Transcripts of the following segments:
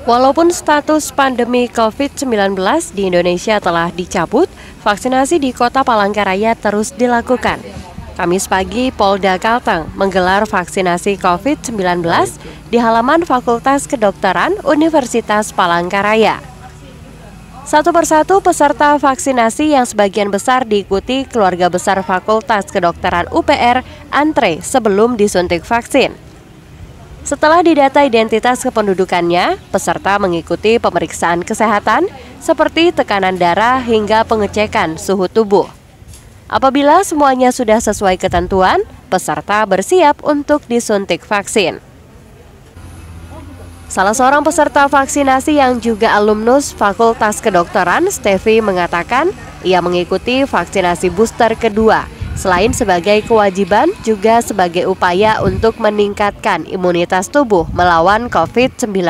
Walaupun status pandemi COVID-19 di Indonesia telah dicabut, vaksinasi di Kota Palangkaraya terus dilakukan. Kamis pagi, Polda Kalteng menggelar vaksinasi COVID-19 di halaman Fakultas Kedokteran Universitas Palangkaraya. Satu persatu peserta vaksinasi yang sebagian besar diikuti keluarga besar Fakultas Kedokteran UPR antre sebelum disuntik vaksin. Setelah didata identitas kependudukannya, peserta mengikuti pemeriksaan kesehatan seperti tekanan darah hingga pengecekan suhu tubuh. Apabila semuanya sudah sesuai ketentuan, peserta bersiap untuk disuntik vaksin. Salah seorang peserta vaksinasi yang juga alumnus Fakultas Kedokteran, Stevi, mengatakan ia mengikuti vaksinasi booster kedua. Selain sebagai kewajiban, juga sebagai upaya untuk meningkatkan imunitas tubuh melawan COVID-19.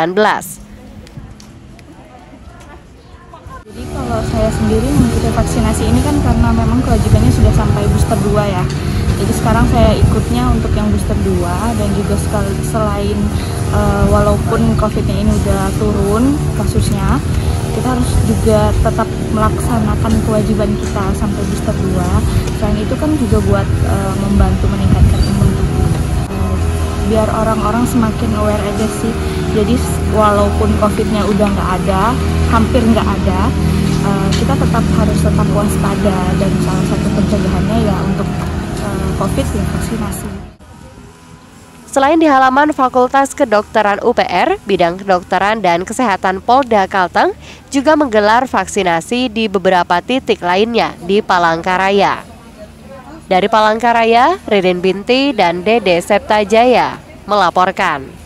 Jadi kalau saya sendiri mengikuti vaksinasi ini kan karena memang kewajibannya sudah sampai booster 2 ya. Jadi sekarang saya ikutnya untuk yang booster 2 dan juga selain walaupun COVID-nya ini udah turun kasusnya, kita harus juga tetap melaksanakan kewajiban kita sampai booster 2. Selain itu kan juga buat membantu meningkatkan imun tubuh. Biar orang-orang semakin aware aja sih. Jadi walaupun COVID-nya udah nggak ada, hampir nggak ada, kita harus tetap waspada, dan salah satu pencegahannya ya untuk COVID dan vaksinasi. Selain di halaman Fakultas Kedokteran UPR, bidang kedokteran dan kesehatan Polda Kalteng juga menggelar vaksinasi di beberapa titik lainnya di Palangkaraya. Dari Palangkaraya, Ririn Binti dan Dede Septajaya melaporkan.